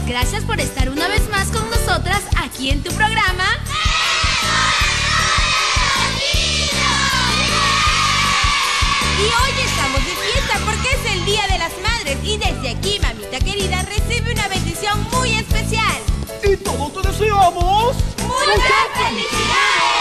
Gracias por estar una vez más con nosotras aquí en tu programa. Y hoy estamos de fiesta porque es el Día de las Madres y desde aquí, mamita querida, recibe una bendición muy especial. Y todos te deseamos ¡muchas felicidades!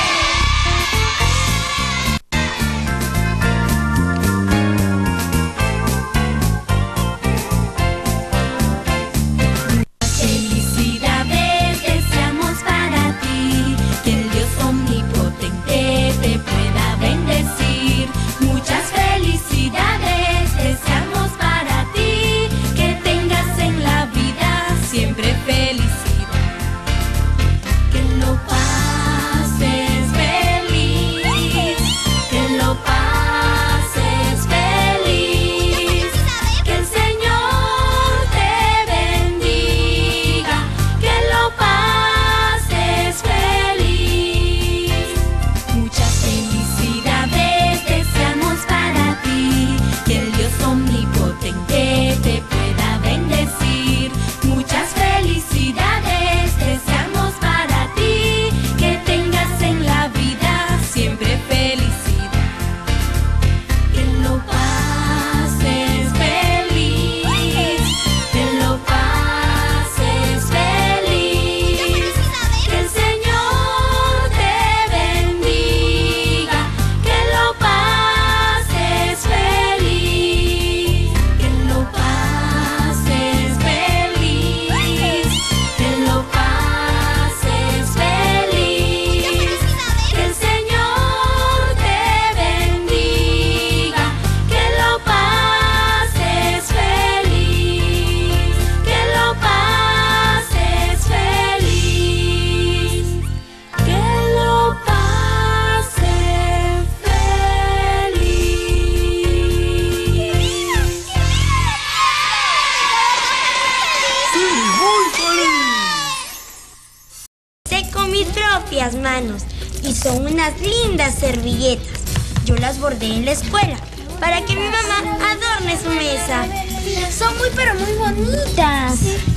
Manos y son unas lindas servilletas. Yo las bordé en la escuela para que mi mamá adorne su mesa. Son muy pero muy bonitas.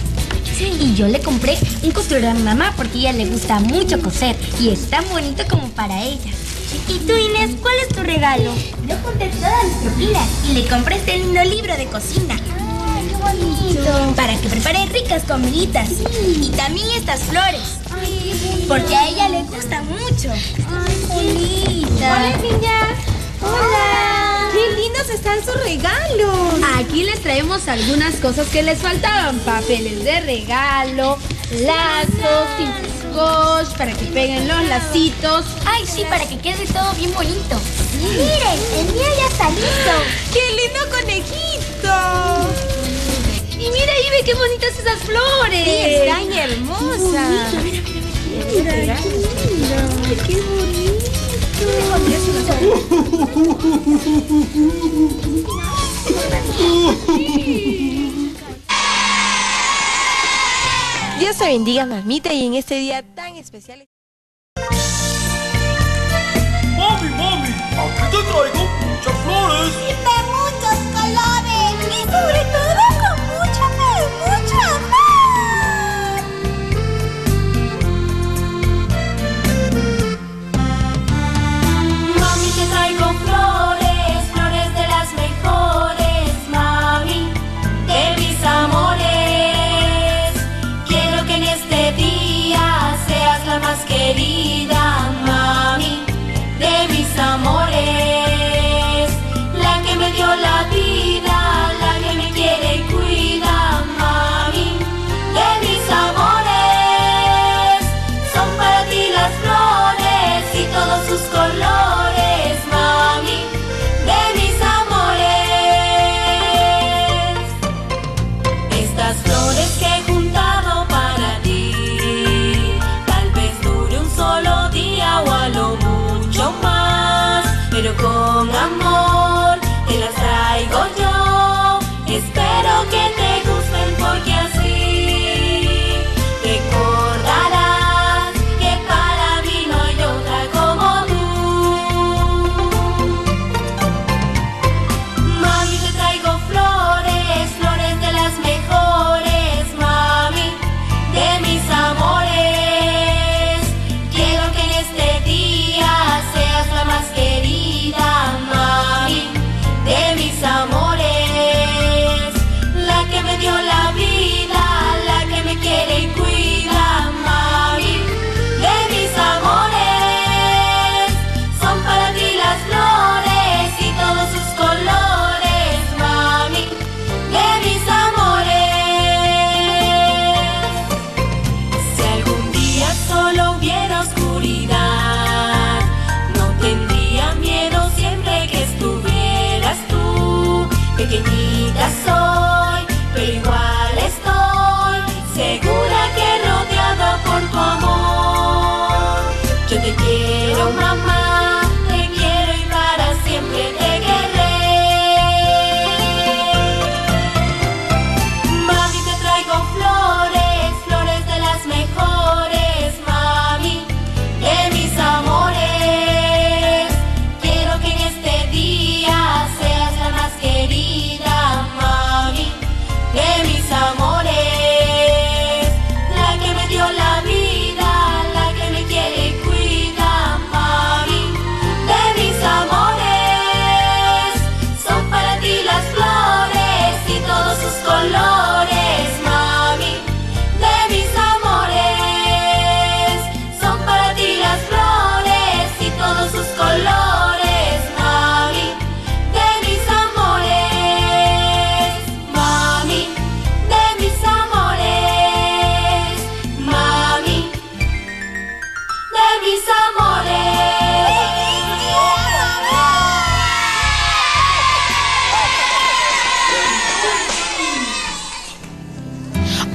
Sí, y yo le compré un costurador a mi mamá porque a ella le gusta mucho coser y es tan bonito como para ella. ¿Y tú, Inés, cuál es tu regalo? Yo junté todas mis propinas y le compré este lindo libro de cocina. ¡Ay, qué bonito! Para que prepare ricas comiditas. Sí. Y también estas flores. Ay, porque a ella le gusta mucho. ¡Ay, bonita! Hola, niñas. ¡Hola! ¡Qué lindos están sus regalos! Aquí les traemos algunas cosas que les faltaban. Papeles de regalo, lazos, cintas scotch para que peguen los lacitos. Ay, sí, para que quede todo bien bonito. ¡Miren! ¡El mío ya está listo! ¡Qué lindo conejito! Y mira, ahí ve qué bonitas esas flores. Sí, están hermosas. Mira, qué bonito. Dios te bendiga, mamita, y en este día tan especial. Mami, mami, aquí te traigo muchas flores. ¡Y de muchos colores! ¡Y sobre todo con mucho amor! Mami, te traigo flores, flores de las mejores, mami, de mis amores. Quiero que en este día seas la más querida, mami, de mis amores, la que me dio la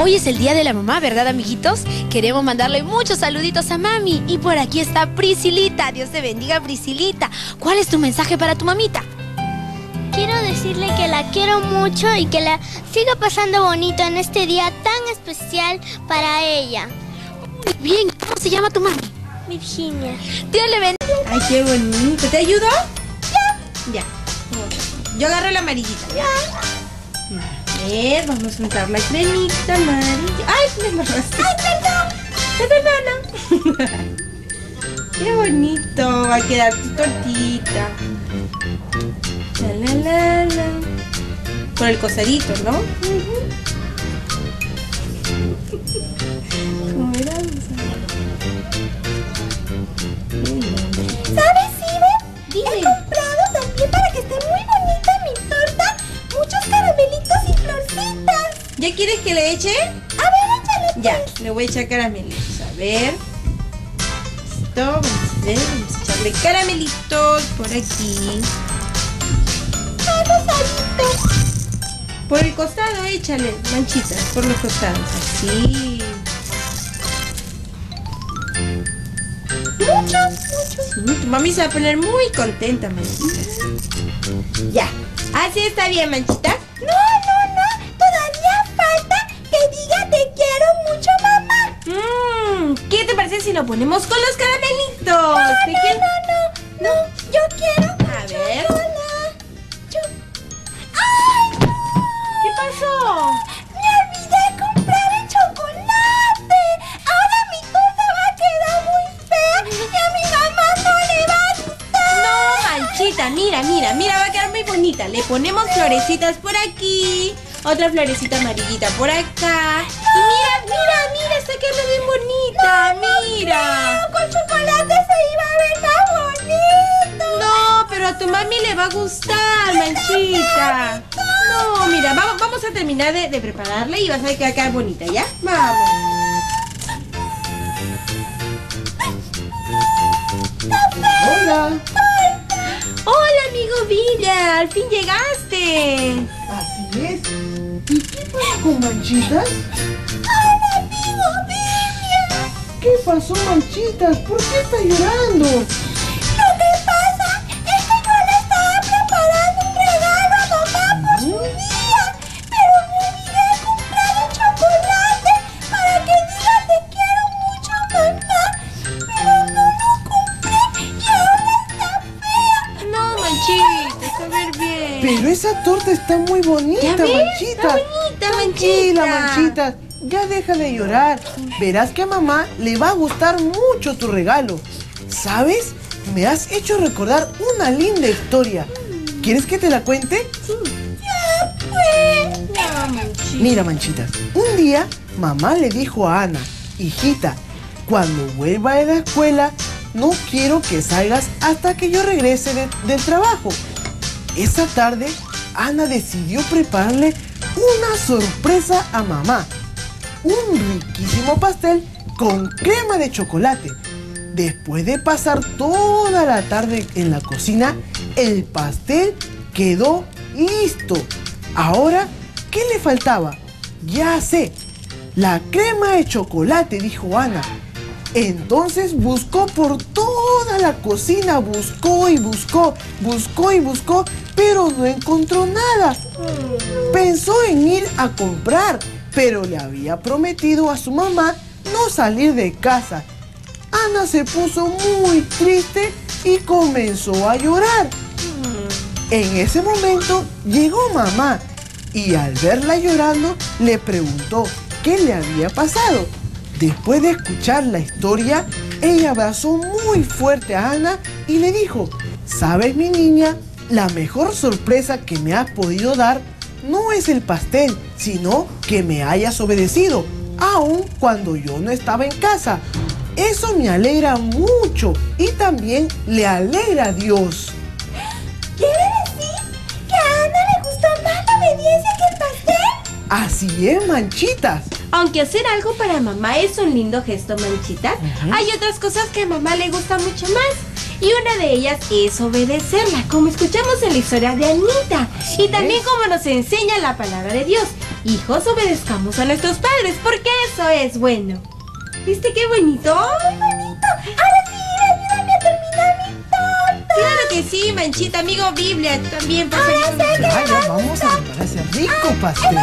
Hoy es el Día de la Mamá, ¿verdad, amiguitos? Queremos mandarle muchos saluditos a mami. Y por aquí está Priscilita. Dios te bendiga, Priscilita. ¿Cuál es tu mensaje para tu mamita? Quiero decirle que la quiero mucho y que la siga pasando bonito en este día tan especial para ella. Muy bien, ¿cómo se llama tu mami? Virginia. Dios le bendiga. Ay, qué bonito. ¿Te ayudo? Ya. Yo agarro la amarillita. Ya. A ver, vamos a untar la cremita amarilla. Ay, me embarraste. Ay, perdón. Te perdono. Qué bonito. Va a quedar tu tortita. La. Por el cosadito, ¿no? ¿Cómo era? ¿Sabes, Iber? Dime. He comprado también para que esté muy bonita mi torta muchos caramelitos y florcitas. ¿Ya quieres que le eche? A ver, échale. Ya, le voy a echar caramelitos. A ver. Listo, vamos a ver. Vamos a echarle caramelitos por aquí. Por el costado, échale manchitas por los costados. Así. Muchos. Sí, tu mami se va a poner muy contenta, manchitas. Ya. Así está bien, manchitas. No. Todavía falta que diga te quiero mucho, mamá. ¿Qué te parece si lo ponemos con los caramelitos? No. Yo quiero. A ver. ¡Ay, no! ¿Qué pasó? ¡Me olvidé comprar el chocolate! Ahora mi torta va a quedar muy fea y a mi mamá no le va a gustar. No, manchita, mira, va a quedar muy bonita. Le ponemos florecitas por aquí, otra florecita amarillita por acá. Y mira, está quedando bien bonita, mira. Con chocolate se iba a ver más bonito. No, pero a tu mami le va a gustar, manchita. No, mira, vamos a terminar de prepararla y vas a ver que va a quedar bonita, ¿ya? Vamos. Hola. Hola, amigo Villa, al fin llegaste. Así es. ¿Y qué pasa con Manchitas? ¡Hola, amigo Vivian! ¿Qué pasó, Manchitas? ¿Por qué está llorando? Lo que pasa es que yo le estaba preparando un regalo a mamá por su día, pero me olvidé de comprar el chocolate para que diga te quiero mucho, mamá, pero no lo compré y ahora está fea. No, manchita, a ver bien. Pero esa torta está muy bonita, ¿Ya ves? Manchita. Está bonita, Tranquila, Manchita. Manchita. Ya deja de llorar. Verás que a mamá le va a gustar mucho tu regalo. ¿Sabes? Me has hecho recordar una linda historia. ¿Quieres que te la cuente? Mira, Manchitas, un día mamá le dijo a Ana, hijita, cuando vuelva de la escuela, no quiero que salgas hasta que yo regrese del trabajo. Esa tarde, Ana decidió prepararle una sorpresa a mamá. Un riquísimo pastel con crema de chocolate. Después de pasar toda la tarde en la cocina, el pastel quedó listo. Ahora, ¿qué le faltaba? Ya sé, la crema de chocolate, dijo Ana. Entonces buscó por toda la cocina, buscó, pero no encontró nada. Pensó en ir a comprar, pero le había prometido a su mamá no salir de casa. Ana se puso muy triste y comenzó a llorar. En ese momento llegó mamá y al verla llorando le preguntó qué le había pasado. Después de escuchar la historia, ella abrazó muy fuerte a Ana y le dijo: ¿sabes, mi niña? La mejor sorpresa que me has podido dar no es el pastel, sino que me hayas obedecido, aun cuando yo no estaba en casa. Eso me alegra mucho y también le alegra a Dios. ¿Quiere decir que a Ana le gustó más la obediencia que el pastel? Así es, Manchitas. Aunque hacer algo para mamá es un lindo gesto, Manchitas, hay otras cosas que a mamá le gusta mucho más. Y una de ellas es obedecerla, como escuchamos en la historia de Anita. Y también como nos enseña la palabra de Dios. Hijos, obedezcamos a nuestros padres, porque eso es bueno. ¿Viste qué bonito? ¡Muy bonito! Ahora sí, ayúdame a terminar mi torta. Claro que sí, Manchita, amigo Biblia, también para Ya, vamos a preparar ese rico pastel.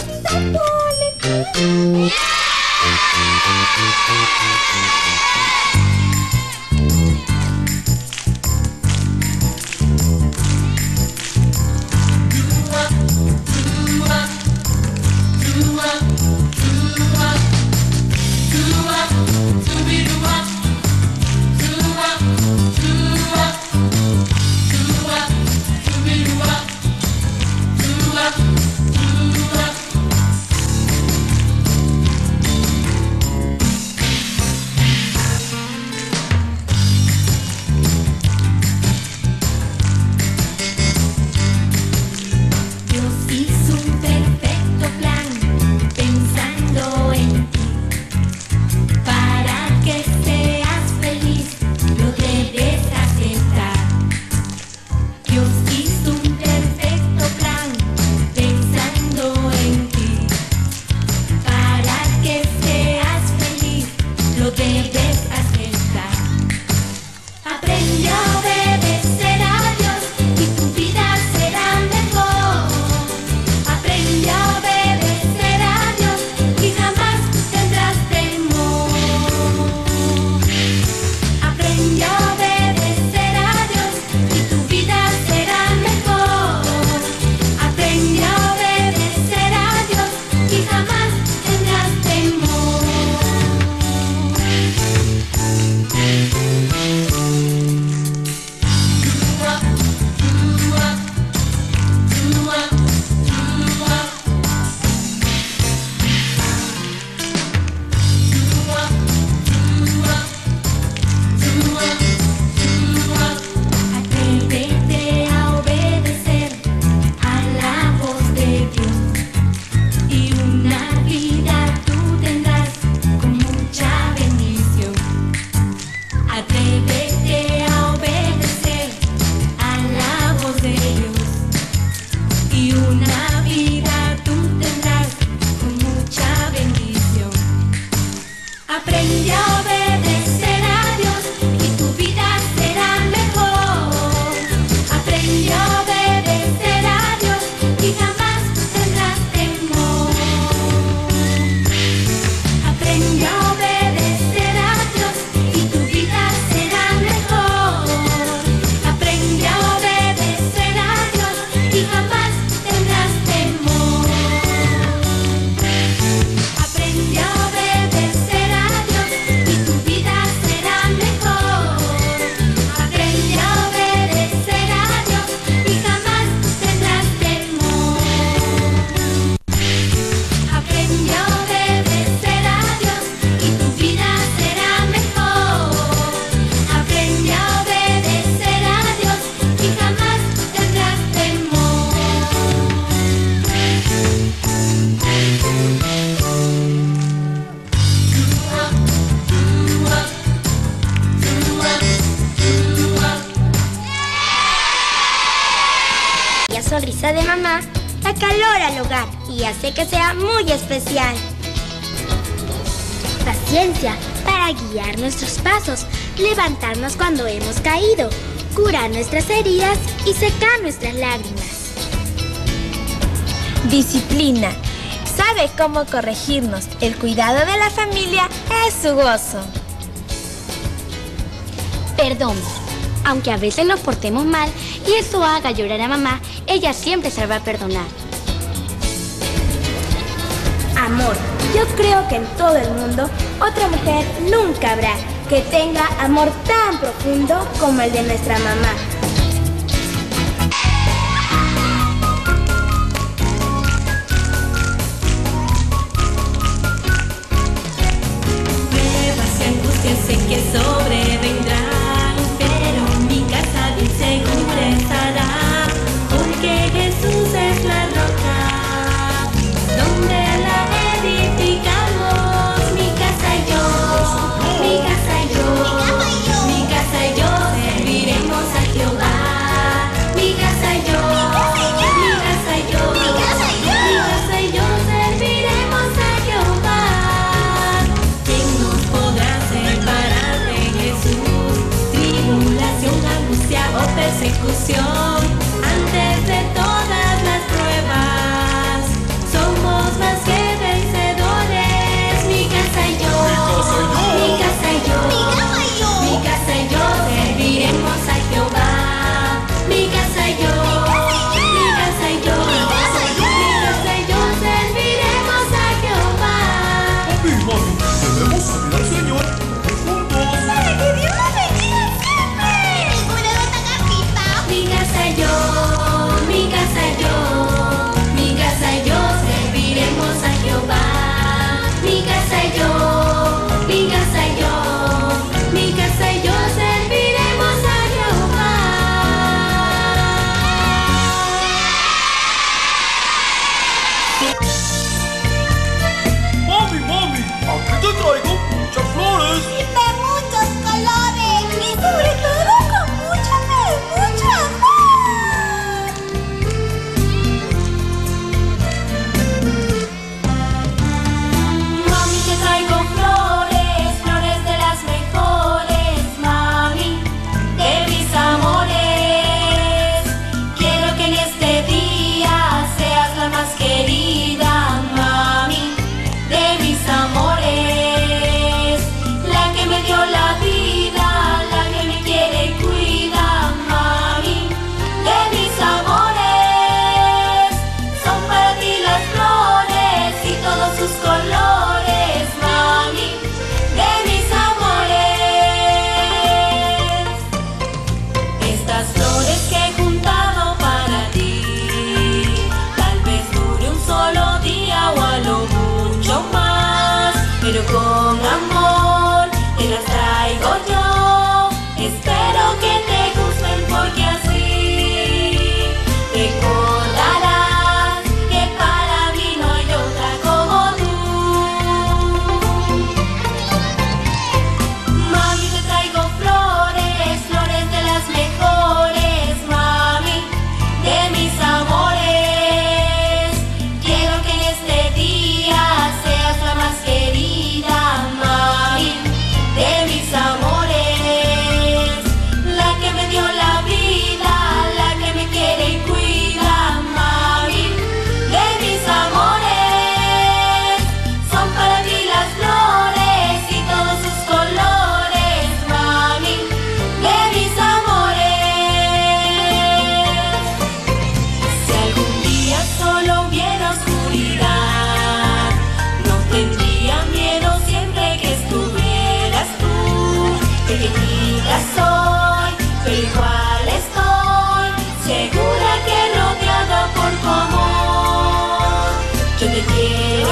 Sonrisa de mamá da calor al hogar y hace que sea muy especial. Paciencia para guiar nuestros pasos, levantarnos cuando hemos caído, curar nuestras heridas y secar nuestras lágrimas. Disciplina. Sabe cómo corregirnos. El cuidado de la familia es su gozo. Perdón. Aunque a veces nos portemos mal y eso haga llorar a mamá, ella siempre se va a perdonar. Amor. Yo creo que en todo el mundo otra mujer nunca habrá que tenga amor tan profundo como el de nuestra mamá. Pruebas y angustias sé que sobrevendrán. Porque Jesús es la roca donde la edificamos. Mi casa y yo, mi casa y yo, mi casa y yo serviremos a Jehová.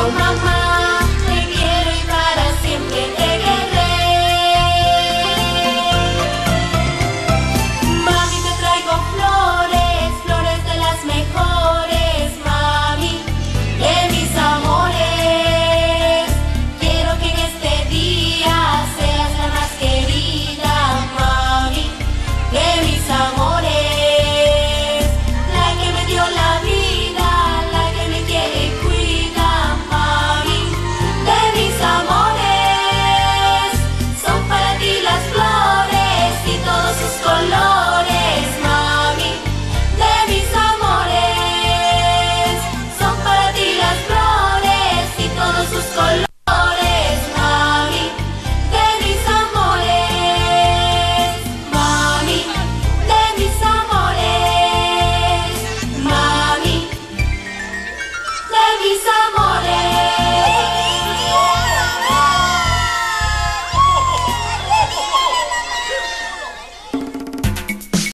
mamá, te quiero y para siempre te querré. Mami, te traigo flores, flores de las mejores, mami, de mis amores. Quiero que en este día seas la más querida, mami, de mis amores. La que me dio la vida, la que me quiere y cuida, mami, de mis amores. Son para ti las flores y todos sus colores, mami, de mis amores. Son para ti las flores y todos sus colores, mami, de mis amores. Mami, de mis amores. Mami, de mis amores.